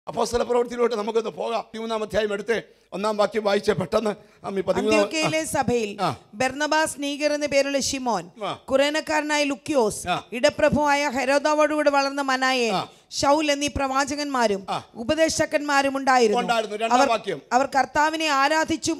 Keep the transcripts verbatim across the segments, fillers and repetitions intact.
അപ്പോസ്തല പ്രവൃത്തിയിലോട്ട് നമുക്കൊന്ന് പോകാം. പതിമൂന്നാം അധ്യായം എടുത്ത് ഒന്നാം വാക്യം വായിച്ച പെട്ടെന്ന്. അന്ത്യോക്യയിലെ സഭയിൽ ബർന്നബാസ് നീഗർ എന്ന പേരുള്ള ശിമോൻ, കുറേനക്കാരനായ ലുക്യോസ്, ഇടപ്രഭുവായ ഹെരോദാവോടുകൂടെ വളർന്ന മനായെ, ശൗൽ എന്നീ പ്രവാചകന്മാരും ഉപദേശകന്മാരും ഉണ്ടായിരുന്നു. അവർ കർത്താവിനെ ആരാധിച്ചും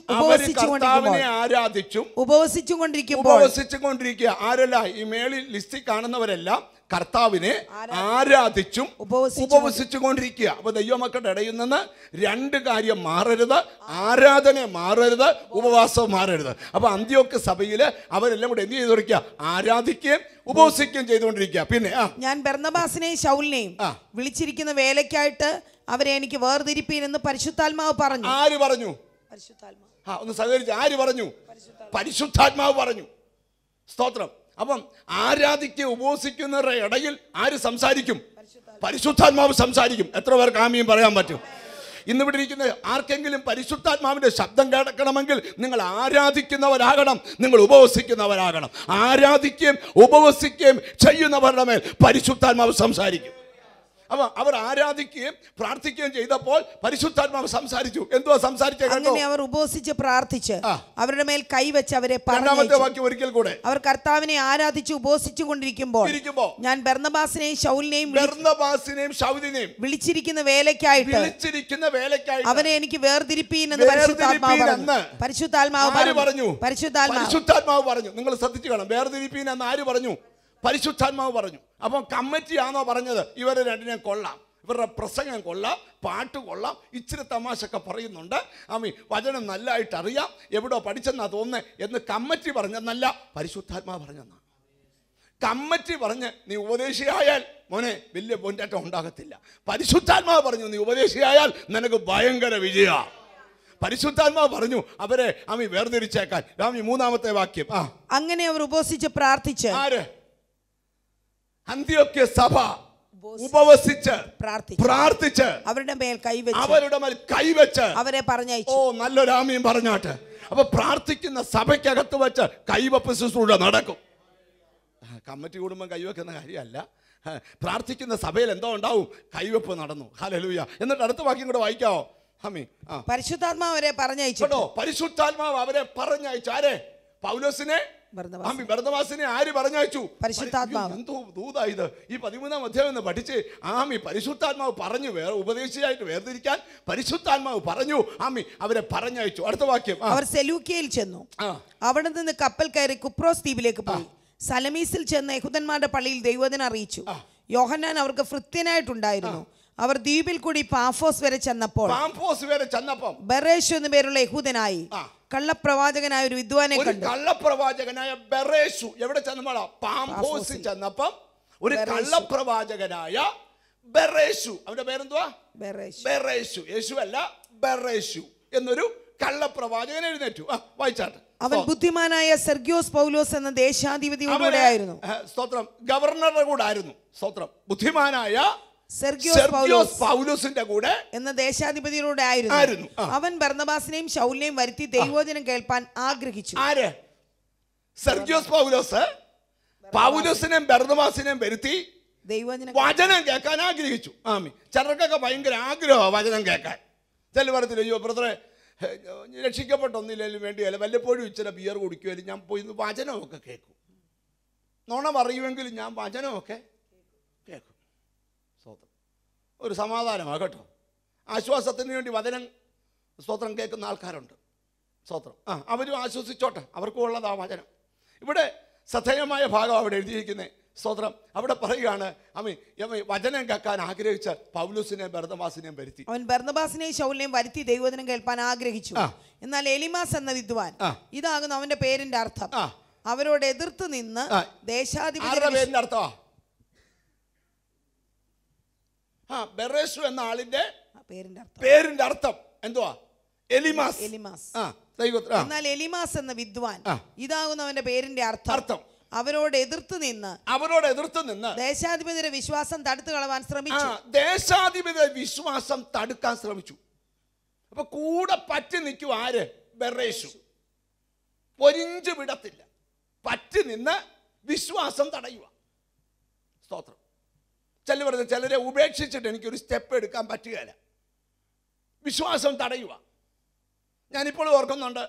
ആരാധിച്ചും ഉപവസിച്ചും കൊണ്ടിരിക്കുമ്പോൾ ഉപവസിച്ചും കൊണ്ടിരിക്കുക ആരല്ല ഈ മേളിൽ ലിസ്റ്റിൽ കാണുന്നവരെല്ലാം കർത്താവിനെ ആരാധിച്ചും ഉപവസിച്ചും കൊണ്ടിരിക്കുക. അപ്പൊ ദൈവമക്കളുടെ ഇടയിൽ നിന്ന് രണ്ട് കാര്യം മാറരുത്: ആരാധന മാറരുത്, ഉപവാസം മാറരുത്. അപ്പൊ അന്ത്യോക്യ സഭയില് അവരെല്ലാം കൂടെ എന്ത് ചെയ്തുകൊണ്ടിരിക്കുക? ആരാധിക്കുകയും ഉപവസിക്കുകയും ചെയ്തുകൊണ്ടിരിക്കുക. പിന്നെ ഞാൻ ബർന്നബാസിനെയും ശൗലിനെയും വിളിച്ചിരിക്കുന്ന വേലയ്ക്കായിട്ട് അവരെ എനിക്ക് വേർതിരിപ്പീൻ എന്ന് പരിശുദ്ധാത്മാവ് പറഞ്ഞു. ആര് പറഞ്ഞു? പരിശുദ്ധാത്മാവ്. ആ ഒന്ന് സഹകരിച്ച്. ആര് പറഞ്ഞു? പരിശുദ്ധാത്മാവ് പറഞ്ഞു. സ്തോത്രം. അപ്പം ആരാധിക്കുക ഉപവസിക്കുന്നവരുടെ ഇടയിൽ ആര് സംസാരിക്കും? പരിശുദ്ധാത്മാവ് സംസാരിക്കും. എത്ര പേർക്ക് ആമീൻ പറയാൻ പറ്റും? ഇന്നിവിടെ ഇരിക്കുന്ന ആർക്കെങ്കിലും പരിശുദ്ധാത്മാവിന്റെ ശബ്ദം കേൾക്കണമെങ്കിൽ നിങ്ങൾ ആരാധിക്കുന്നവരാകണം, നിങ്ങൾ ഉപവസിക്കുന്നവരാകണം. ആരാധിക്കുകയും ഉപവസിക്കുകയും ചെയ്യുന്നവരുടെ മേൽ പരിശുദ്ധാത്മാവ് സംസാരിക്കും. അപ്പൊ അവർ ആരാധിക്കുകയും പ്രാർത്ഥിക്കുകയും ചെയ്തപ്പോൾ പരിശുദ്ധാത്മാവ് സംസാരിച്ചു. എന്തുവാ സംസാരിച്ചത്? അങ്ങനെ അവർ ഉപവസിച്ച് പ്രാർത്ഥിച്ച് അവരുടെ മേൽ കൈവച്ച് അവരെ രണ്ടാമത്തെ വാക്യം ഒരിക്കൽ കൂടെ. അവർ കർത്താവിനെ ആരാധിച്ച് ഉപവസിച്ചു കൊണ്ടിരിക്കുമ്പോൾ ഞാൻ ബർന്നബാസിനെയും ശൗലിനെയും ബർന്നബാസിനെയും ശൗലിനെയും വിളിച്ചിരിക്കുന്ന വേലയ്ക്കായിട്ട് വിളിച്ചിരിക്കുന്ന വേലയ്ക്കായിട്ട് അവനെ എനിക്ക് വേർതിരിപ്പീൻ എന്ന് പരിശുദ്ധാത്മാവ് പറഞ്ഞു. പരിശുദ്ധാത്മാവ് പറഞ്ഞു. പരിശുദ്ധാത്മാവ് പറഞ്ഞു. നിങ്ങൾ ശ്രദ്ധിച്ചു കാണാം. വേർതിരിപ്പീൻ എന്ന് ആര് പറഞ്ഞു? പരിശുദ്ധാത്മാവ് പറഞ്ഞു. അപ്പം കമ്മിറ്റിയാണോ പറഞ്ഞത്? ഇവരെ രണ്ടിനെ കൊള്ളാം, ഇവരുടെ പ്രസംഗം കൊള്ളാം, പാട്ട് കൊള്ളാം, ഇച്ചിരി തമാശയൊക്കെ പറയുന്നുണ്ട്, ആമി വചനം നല്ലതായിട്ട് അറിയാം, എവിടോ പഠിച്ചെന്നാ തോന്നുന്നത് എന്ന് കമ്മിറ്റി പറഞ്ഞെന്നല്ല, പരിശുദ്ധാത്മാവ് പറഞ്ഞെന്നാണ്. കമ്മിറ്റി പറഞ്ഞ് നീ ഉപദേശിയായാൽ മോനെ വലിയ പൊൻറ്റേറ്റം ഉണ്ടാകത്തില്ല. പരിശുദ്ധാത്മാവ് പറഞ്ഞു നീ ഉപദേശിയായാൽ നിനക്ക് ഭയങ്കര വിജയ. പരിശുദ്ധാത്മാവ് പറഞ്ഞു അവരെ ആമി വേർതിരിച്ചേക്കാൻ. ആമി മൂന്നാമത്തെ വാക്യം. ആ അങ്ങനെ അവർ ഉപവസിച്ച് പ്രാർത്ഥിച്ച്. ആര്? അന്ത്യോക്യ സഭ ഉപവസിച്ച് പ്രാർത്ഥിച്ച് അവരുടെ മേൽ കൈവച്ച് അവരുടെ മേൽ കൈവച്ച് അവരെ പറഞ്ഞയച്ചു. ഓ നല്ലൊരു ആമീൻ പറഞ്ഞാട്ട്. അപ്പൊ പ്രാർത്ഥിക്കുന്ന സഭയ്ക്കകത്ത് വെച്ച് കൈവപ്പ് ശുശ്രൂഷ നടക്കും. കമ്മിറ്റി കൂടുമ്പോൾ കൈവെക്കുന്ന കാര്യമല്ല. പ്രാർത്ഥിക്കുന്ന സഭയിൽ എന്തോ ഉണ്ടാവും? കൈവപ്പ് നടന്നു. ഹല്ലേലൂയ. എന്നിട്ട് അടുത്ത വാക്യം കൂടെ വായിക്കാവോ? ഹമി പരിശുദ്ധാത്മാവ് അവരെ പറഞ്ഞയച്ചു. പരിശുദ്ധാത്മാവ് അവരെ പറഞ്ഞയച്ചു. ആരെ? പൗലോസിനെ, ബർന്നബാസിനെ ആര് പറഞ്ഞയച്ചു? പരിശുദ്ധാത്മാവ്. എന്തോ ദൂതാ ഇത്. ഈ പതിമൂന്നാം അധ്യായം പഠിച്ച് ആമി പരിശുദ്ധാത്മാവ് പറഞ്ഞു വേറെ ഉപദേശിയായിട്ട് വേർതിരിക്കാൻ പരിശുദ്ധാത്മാവ് പറഞ്ഞു. ആമി അവരെ പറഞ്ഞയച്ചു. അടുത്ത വാക്യം. അവർ സെലൂക്കിയയിൽ ചെന്നു. അവിടെ നിന്ന് കപ്പൽ കയറി കുപ്രോസ് ദ്വീപിലേക്ക് പോയി. സലമീസിൽ ചെന്ന് യഹൂദന്മാരുടെ പള്ളിയിൽ ദൈവവചനം അറിയിച്ചു. യോഹന്നാൻ അവർക്ക് ഭൃത്യനായിട്ടുണ്ടായിരുന്നു. അവർ ദ്വീപിൽ കൂടി പാഫോസ് വരെ ചെന്നപ്പോൾ പാഫോസ് വരെ ചെന്നപ്പോൾ ബെറേഷു എന്ന പേരുള്ള യഹൂദനായി കള്ളപ്രവാചകനായ ഒരു വിദ്വാനെ കണ്ടു. കള്ളപ്രവാചകനായ ബെറേഷു എവിടെ ചെന്നപ്പോഴാ? പാഫോസിൽ ചെന്നപ്പം ഒരു കള്ളപ്രവാചകനായ ബെറേഷു. അവന്റെ പേരെന്തുവാ? ബെറേഷു. യേശു അല്ല, ബെറേഷു എന്നൊരു കള്ളപ്രവാചകൻ എഴുന്നേറ്റു. ആ വായിച്ചാട്ടെ. അവൻ ബുദ്ധിമാനായ സെർഗ്യോസ് പൗലോസ് എന്ന ദേശാധിപതിയുടെ ആയിരുന്നു. സ്തോത്രം. ഗവർണറുടെ കൂടെ ആയിരുന്നു. സ്തോത്രം. ബുദ്ധിമാനായ സെർഗ്യോസ് പൗലോസിന്റെ കൂടെ എന്ന ദേശാധിപതിയുടെ ആയിരുന്നു. അവൻ ബർന്നബാസിനെയും ശൗലിനെയും വരുത്തി ദൈവവചനം കേൾപ്പാൻ ആഗ്രഹിച്ചു. ആര്? സെർഗ്യോസ് പൗലോസ് പൗലോസിനെയും ബർന്നബാസിനെയും വരുത്തി ദൈവവചനം വചനം കേൾക്കാൻ ആഗ്രഹിച്ചു. ആമി ചിലർക്കൊക്കെ ഭയങ്കര ആഗ്രഹമാണ് വചനം കേൾക്കാൻ. ചില പറയത്തില്ല, അയ്യോ ബ്രദറെ രക്ഷിക്കപ്പെട്ടൊന്നില്ലെങ്കിലും വേണ്ടിയല്ല, വല്ലപ്പോഴും ഇച്ചിരി ബിയർ കുടിക്കുമല്ലോ, ഞാൻ പോയി വചനമൊക്കെ കേൾക്കും. നുണ പറയുമെങ്കിലും ഞാൻ വചനമൊക്കെ കേൾക്കും. സ്തോത്രം. ഒരു സമാധാനമാണ് കേട്ടോ. ആശ്വാസത്തിന് വേണ്ടി വചനം സ്തോത്രം കേൾക്കുന്ന ആൾക്കാരുണ്ട്. സ്തോത്രം. ആ അവരും ആശ്വസിച്ചോട്ടെ, അവർക്കും ഉള്ളതാ വചനം. ഇവിടെ ശ്രദ്ധേയമായ ഭാഗം അവിടെ എഴുതിയിരിക്കുന്നത്. സ്തോത്രം. അവിടെ പറയുകയാണ് അമ്മ വചനം കേൾക്കാൻ ആഗ്രഹിച്ച പൗലോസിനെയും ബർന്നബാസിനെയും വരുത്തി. അവൻ ബർന്നബാസിനെയും ശൗലിനെയും വരുത്തി ദൈവവചനം കേൾപ്പാൻ ആഗ്രഹിച്ചു. എന്നാൽ എലിമാസ് എന്ന വിദ്വാൻ, ഇതാകുന്നു അവന്റെ പേരിന്റെ അർത്ഥം, അവരോട് എതിർത്ത് നിന്ന് ദേശാധിപതിയുടെ പേരിന്റെ അർത്ഥമാ. ആ ബെറേഷു എന്ന ആളിന്റെ പേരിന്റെ അർത്ഥം എന്തുവാ? എലിമാസ്. എലിമാസ്. എന്നാൽ എലിമാസ് എന്ന വിദ്വാൻ, ഇതാകുന്നു അവന്റെ പേരിന്റെ അർത്ഥം, അവരോട് എതിർത്ത് നിന്ന് അവരോട് എതിർത്ത് നിന്ന് ദേശാധിപതിയുടെ വിശ്വാസം തടുത്തു കളവാൻ ശ്രമിച്ചു. ദേശാധിപതിയുടെ വിശ്വാസം തടുക്കാൻ ശ്രമിച്ചു. അപ്പൊ കൂടെ പറ്റി നിൽക്കും ആര്? ബെറേഷു. പൊരിഞ്ചു വിടത്തില്ല, പറ്റി നിന്ന് വിശ്വാസം തടയുക. സ്തോത്രം. ചില പറഞ്ഞ ചിലരെ ഉപേക്ഷിച്ചിട്ട് എനിക്കൊരു സ്റ്റെപ്പ് എടുക്കാൻ പറ്റുകയില്ല. വിശ്വാസം തടയുക. ഞാനിപ്പോൾ ഓർക്കുന്നുണ്ട്,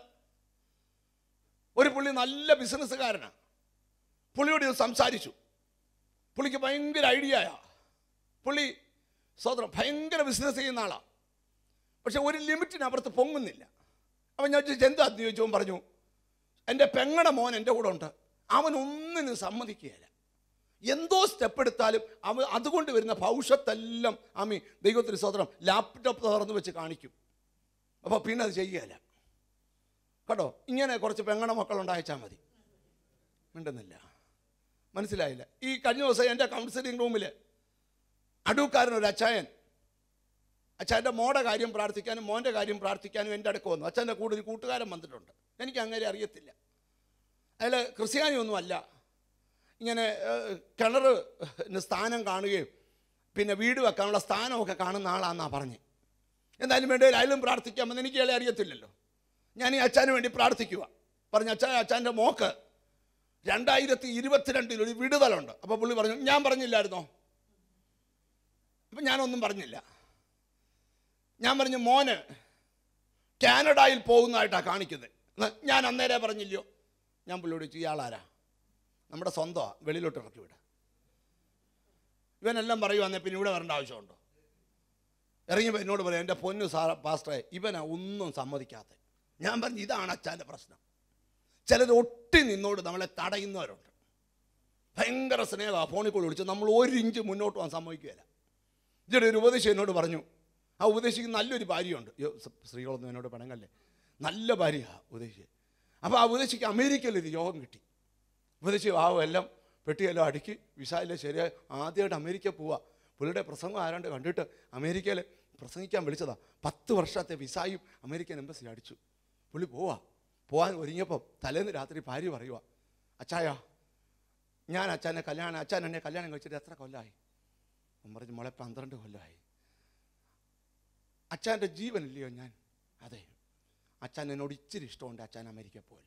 ഒരു പുള്ളി നല്ല ബിസിനസ്സുകാരനാണ്. പുള്ളിയോട് ഇത് സംസാരിച്ചു. പുള്ളിക്ക് ഭയങ്കര ഐഡിയയാ. പുള്ളി സ്വതന്ത്രം ഭയങ്കര ബിസിനസ് ചെയ്യുന്ന ആളാണ്. പക്ഷെ ഒരു ലിമിറ്റിനപ്പുറത്ത് പൊങ്ങുന്നില്ല. അപ്പം ഞാൻ ചോദിച്ചു എന്താ ചോദിച്ചവൻ പറഞ്ഞു, എൻ്റെ പെങ്ങടെ മോൻ എൻ്റെ കൂടെ ഉണ്ട്, അവൻ ഒന്നിനും സമ്മതിക്കുകയില്ല. എന്തോ സ്റ്റെപ്പ് എടുത്താലും അവൻ അതുകൊണ്ട് വരുന്ന ഭവിഷ്യത്തെല്ലാം ആമി ദൈവത്തിന് സ്വതന്ത്രം ലാപ്ടോപ്പ് തുറന്ന് വെച്ച് കാണിക്കും. അപ്പോൾ പിന്നെ അത് ചെയ്യുകയില്ല കേട്ടോ. ഇങ്ങനെ കുറച്ച് പെങ്ങടെ മക്കളുണ്ടായച്ചാൽ മതി. മിണ്ടുന്നില്ല, മനസ്സിലായില്ല. ഈ കഴിഞ്ഞ ദിവസം എൻ്റെ കൗൺസിലിംഗ് റൂമിൽ അടൂക്കാരനൊരു അച്ചായൻ, അച്ഛൻ്റെ മോടെ കാര്യം പ്രാർത്ഥിക്കാനും മോൻ്റെ കാര്യം പ്രാർത്ഥിക്കാനും എൻ്റെ അടുക്ക് വന്നു. അച്ഛൻ്റെ കൂടെ ഒരു കൂട്ടുകാരൻ വന്നിട്ടുണ്ട്. എനിക്ക് അങ്ങനെ അറിയത്തില്ല. അയാൾ ക്രിസ്ത്യാനിയൊന്നും അല്ല. ഇങ്ങനെ കിണറിന് സ്ഥാനം കാണുകയും പിന്നെ വീട് വെക്കാനുള്ള സ്ഥാനമൊക്കെ കാണുന്ന ആളാണെന്നാണ് പറഞ്ഞ്. എന്തായാലും വേണ്ടി അയാളും പ്രാർത്ഥിക്കാമെന്ന് എനിക്ക് അയാളെ അറിയത്തില്ലല്ലോ. ഞാൻ ഈ അച്ഛന് വേണ്ടി പ്രാർത്ഥിക്കുക. പറഞ്ഞ അച്ഛൻ അച്ഛൻ്റെ മോക്ക് രണ്ടായിരത്തി ഇരുപത്തിരണ്ടിൽ ഒരു വിടുതലുണ്ട്. അപ്പോൾ പുള്ളി പറഞ്ഞു ഞാൻ പറഞ്ഞില്ലായിരുന്നോ? അപ്പം ഞാനൊന്നും പറഞ്ഞില്ല. ഞാൻ പറഞ്ഞു മോന് കാനഡയിൽ പോകുന്നതായിട്ടാണ് കാണിക്കുന്നത്. ഞാൻ അന്നേരം പറഞ്ഞില്ലയോ? ഞാൻ പുള്ളിയോട് ചോദിച്ചു ഇയാളാരാ? നമ്മുടെ സ്വന്തമാണ്, വെളിയിലോട്ട് ഇറക്കി വിടുക. ഇവനെല്ലാം പറയുവാന്നേ പിന്നെ ഇവിടെ വരേണ്ട ആവശ്യമുണ്ടോ? ഇറങ്ങിയപ്പോൾ എന്നോട് പറയാം എൻ്റെ പൊന്നു സാ പാസ്റ്ററെ ഇവനാ ഒന്നും സമ്മതിക്കാത്ത. ഞാൻ പറഞ്ഞു ഇതാണ് അച്ഛൻ്റെ പ്രശ്നം. ചിലർ ഒട്ടി നിന്നോട് നമ്മളെ തടയുന്നവരുണ്ട്. ഭയങ്കര സ്നേഹമാണ്, ഫോണിൽ കൂടെ വിളിച്ച് നമ്മൾ ഒരു ഇഞ്ച് മുന്നോട്ട് പോകാൻ സമ്മതിക്കുകയില്ല. ഇതിൻ്റെ ഒരു ഉപദേശം എന്നോട് പറഞ്ഞു. ആ ഉപദേശിക്ക് നല്ലൊരു ഭാര്യയുണ്ട്. സ്ത്രീകളൊന്നും എന്നോട് പണങ്ങല്ലേ, നല്ല ഭാര്യയാണ് ഉപദേശി. അപ്പോൾ ആ ഉപദേശിക്ക് അമേരിക്കയിൽ ഒരു യോഗം കിട്ടി. ഉപദേശി ആവും എല്ലാം പെട്ടിയെല്ലാം അടുക്കി വിസയിലെ ശരിയായി ആദ്യമായിട്ട് അമേരിക്ക പോവുക. പുള്ളിയുടെ പ്രസംഗം ആരാണ്ട് കണ്ടിട്ട് അമേരിക്കയിൽ പ്രസംഗിക്കാൻ വിളിച്ചതാണ്. പത്ത് വർഷത്തെ വിസയും അമേരിക്കൻ എംബസി അടിച്ചു. പുള്ളി പോവാ. പോകാൻ ഒരുങ്ങിയപ്പം തലേന്ന് രാത്രി ഭാര്യ പറയുക അച്ചായ ഞാൻ അച്ഛനെ കല്യാണം അച്ഛൻ എന്നെ കല്യാണം കഴിച്ചിട്ട് എത്ര കൊല്ലമായി? പറഞ്ഞു മോളെ പന്ത്രണ്ട് കൊല്ലമായി. അച്ഛൻ്റെ ജീവനില്ലയോ ഞാൻ? അതെ. അച്ഛൻ എന്നോട് ഇച്ചിരി ഇഷ്ടമുണ്ട്, അച്ഛൻ അമേരിക്ക പോയില്ല.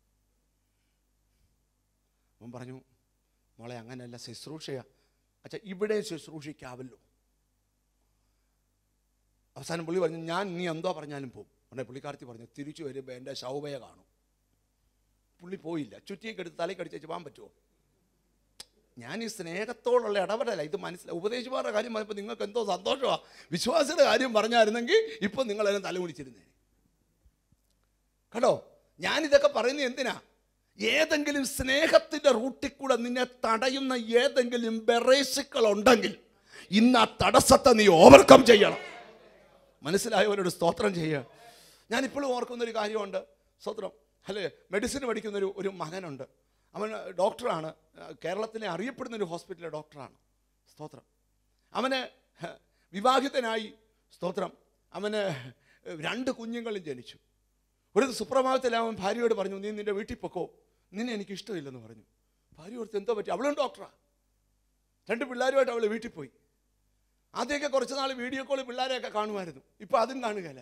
അവൻ പറഞ്ഞു മോളെ അങ്ങനെയല്ല, ശുശ്രൂഷയാ അച്ഛാ, ഇവിടെ ശുശ്രൂഷിക്കാവല്ലോ. അവസാനം പുള്ളി പറഞ്ഞു ഞാൻ നീ എന്തോ പറഞ്ഞാലും പോകും. ഉടനെ പുള്ളിക്കാരത്തി പറഞ്ഞു തിരിച്ചു വരുമ്പോൾ എൻ്റെ ശൗഭയെ കാണും. പുള്ളി പോയില്ല. ചുറ്റിയൊക്കെ എടുത്ത് തലയ്ക്ക് അടിച്ചു പോകാൻ പറ്റുമോ? ഞാൻ ഈ സ്നേഹത്തോടുള്ള ഇടപെടല ഇത് മനസ്സിലായി. ഉപദേശിമാരുടെ കാര്യം പറഞ്ഞപ്പോൾ നിങ്ങൾക്ക് എന്തോ സന്തോഷമാണ്. വിശ്വാസിയുടെ കാര്യം പറഞ്ഞായിരുന്നെങ്കിൽ ഇപ്പം നിങ്ങളതിനെ തലമുടിച്ചിരുന്നേ കേട്ടോ. ഞാനിതൊക്കെ പറയുന്നത് എന്തിനാ? ഏതെങ്കിലും സ്നേഹത്തിൻ്റെ റൂട്ടിൽ കൂടെ നിന്നെ തടയുന്ന ഏതെങ്കിലും ബെറേസുകൾ ഉണ്ടെങ്കിൽ ഇന്ന് ആ തടസ്സത്തെ നീ ഓവർകം ചെയ്യണം. മനസ്സിലായവരോട് സ്തോത്രം ചെയ്യുക. ഞാനിപ്പോഴും ഓർക്കുന്നൊരു കാര്യമുണ്ട്. സ്തോത്രം. അല്ലേ, മെഡിസിൻ പഠിക്കുന്നൊരു ഒരു മകനുണ്ട്. അവൻ ഡോക്ടറാണ്. കേരളത്തിലെ അറിയപ്പെടുന്നൊരു ഹോസ്പിറ്റലിലെ ഡോക്ടറാണ്. സ്തോത്രം. അവന് വിവാഹിതനായി. സ്തോത്രം. അവന് രണ്ട് കുഞ്ഞുങ്ങളും ജനിച്ചു. ഒരു സുപ്രഭാതത്തിൽ അവൻ ഭാര്യയോട് പറഞ്ഞു നീ നിൻ്റെ വീട്ടിൽ പൊക്കോ, നിന്നെ എനിക്ക് ഇഷ്ടമില്ലെന്ന് പറഞ്ഞു. ഭാര്യ ഓർത്ത് എന്തോ പറ്റി, അവളും ഡോക്ടറാണ്. രണ്ട് പിള്ളേരുമായിട്ട് അവൾ വീട്ടിൽ പോയി. ആദ്യമൊക്കെ കുറച്ച് നാൾ വീഡിയോ കോൾ പിള്ളേരെയൊക്കെ കാണുമായിരുന്നു. ഇപ്പോൾ അതും കാണുകയില്ല.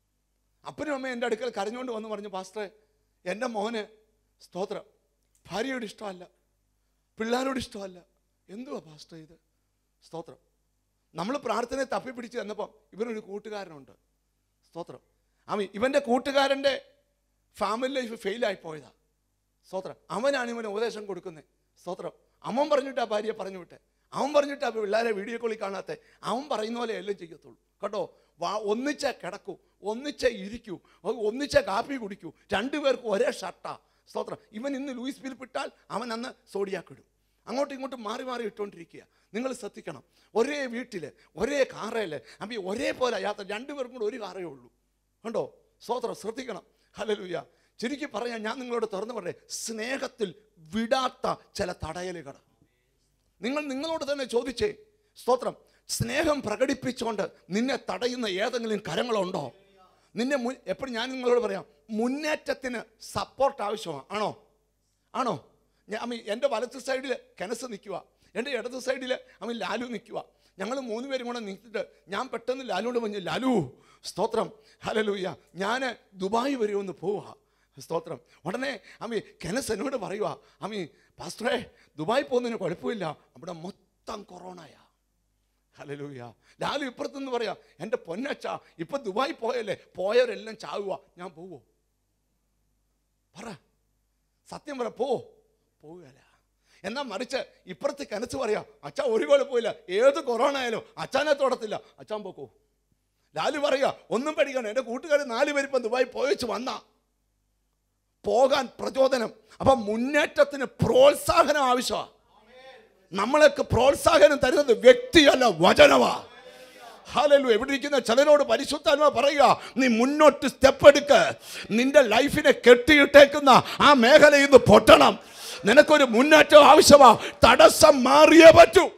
അപ്പനും അമ്മയും എൻ്റെ അടുക്കൽ കരഞ്ഞുകൊണ്ട് വന്ന് പറഞ്ഞു പാസ്റ്ററെ എൻ്റെ മോന് സ്തോത്രം ഭാര്യയോട് ഇഷ്ടമല്ല, പിള്ളേരോട് ഇഷ്ടമല്ല. എന്തുവാ പാസ്റ്റർ ഇത്? സ്തോത്രം. നമ്മൾ പ്രാർത്ഥനയെ തപ്പിപ്പിടിച്ച് തന്നപ്പം ഇവനൊരു കൂട്ടുകാരനുണ്ട്. സ്തോത്രം. അവൻ ഇവൻ്റെ കൂട്ടുകാരൻ്റെ ഫാമിലി ലൈഫ് ഫെയിലായി പോയതാ. സ്തോത്രം. അവനാണ് ഇവന് ഉപദേശം കൊടുക്കുന്നത്. സ്തോത്രം. അവൻ പറഞ്ഞിട്ടാ ഭാര്യയെ പറഞ്ഞു വിട്ടെ. അവൻ പറഞ്ഞിട്ടാ പിള്ളേരെ വീഡിയോ കോളിൽ കാണാത്ത. അവൻ പറയുന്ന പോലെ എല്ലാം ചെയ്യത്തുള്ളൂ കേട്ടോ. വാ ഒന്നിച്ചേ കിടക്കൂ, ഒന്നിച്ചേ ഇരിക്കൂ, ഒന്നിച്ചേ കാപ്പി കുടിക്കൂ. രണ്ടുപേർക്കും ഒരേ ഷർട്ടാ. സ്തോത്രം. ഇവൻ ഇന്ന് ലൂയിസ് ഫിലിപ്പ് ഇട്ടാൽ അവൻ അന്ന് സോഡിയാക്കിടും. അങ്ങോട്ടും ഇങ്ങോട്ടും മാറി മാറി ഇട്ടുകൊണ്ടിരിക്കുക. നിങ്ങൾ ശ്രദ്ധിക്കണം. ഒരേ വീട്ടിൽ ഒരേ കാറയിൽ അപ്പം ഒരേപോലെ യാത്ര, രണ്ടുപേർക്കും കൂടെ ഒരു കാറേ ഉള്ളൂ കണ്ടോ. സ്തോത്രം. ശ്രദ്ധിക്കണം. ഹല്ലേലൂയ. ശരിക്കും പറയാൻ ഞാൻ നിങ്ങളോട് തുറന്നു പറയേ, സ്നേഹത്തിൽ വിടാത്ത ചില തടയലുകൾ നിങ്ങൾ നിങ്ങളോട് തന്നെ ചോദിച്ചേ. സ്തോത്രം. സ്നേഹം പ്രകടിപ്പിച്ചുകൊണ്ട് നിന്നെ തടയുന്ന ഏതെങ്കിലും കരങ്ങളുണ്ടോ? നിന്നെ മുൻ എപ്പോഴും ഞാൻ നിങ്ങളോട് പറയാം, മുന്നേറ്റത്തിന് സപ്പോർട്ട് ആവശ്യമാണ്. ആണോ? ആണോ? ഞാൻ അമ്മ എൻ്റെ വലത്ത് സൈഡിൽ കെനസ് നിൽക്കുക, എൻ്റെ ഇടത് സൈഡിൽ അമ്മ ലാലു നിൽക്കുക. ഞങ്ങൾ മൂന്ന് പേരും കൂടെ നിൽത്തിട്ട് ഞാൻ പെട്ടെന്ന് ലാലുവിനോട് പറഞ്ഞു ലാലു സ്തോത്രം ഹല്ലേലൂയ ഞാൻ ദുബായ് വരെ ഒന്ന് പോവുക. സ്തോത്രം. ഉടനെ അമ്മി കെനസ് എന്നോട് പറയുക അമ്മി പാസ്റ്ററേ ദുബായ് പോകുന്നതിന് കുഴപ്പമില്ല, അവിടെ മൊത്തം കൊറോണയാ. ഹല്ലേലൂയ. ലാലു ഇപ്പുറത്തുനിന്ന് പറയാ, എൻ്റെ പൊന്നച്ച ഇപ്പൊ ദുബായി പോയല്ലേ, പോയവരെല്ലാം ചാവുക, ഞാൻ പോവോ? പറ, സത്യം പറ, പോ പോവുകയല്ല. എന്നാൽ മറിച്ച് ഇപ്പുറത്ത് കനച്ച് പറയാ, അച്ഛാ ഒരു കുഴപ്പമില്ല, ഏത് കൊറോണ ആയാലും അച്ഛനെ തൊടത്തില്ല, അച്ഛൻ പോക്കോ. ലാലു പറയാ, ഒന്നും പേടിക്കണം, എൻ്റെ കൂട്ടുകാർ നാല് പേരിപ്പം ദുബായി പോയച്ച് വന്ന പോകാൻ പ്രചോദനം. അപ്പം മുന്നേറ്റത്തിന് പ്രോത്സാഹനം ആവശ്യമാണ്. നമ്മളൊക്കെ പ്രോത്സാഹനം തരുന്നത് വ്യക്തിയല്ല, വചനമാ. ഹല്ലേലൂയ. എവിടെ ഇരിക്കുന്ന ചിലരോട് പരിശുദ്ധാത്മാവ് പറയുക, നീ മുന്നോട്ട് സ്റ്റെപ്പ് എടുക്ക്. നിന്റെ ലൈഫിനെ കെട്ടിയിട്ടേക്കുന്ന ആ മേഖലയിൽ നിന്ന് പൊട്ടണം. നിനക്കൊരു മുന്നേറ്റം ആവശ്യമാ. തടസ്സം മാറിയേ പറ്റൂ.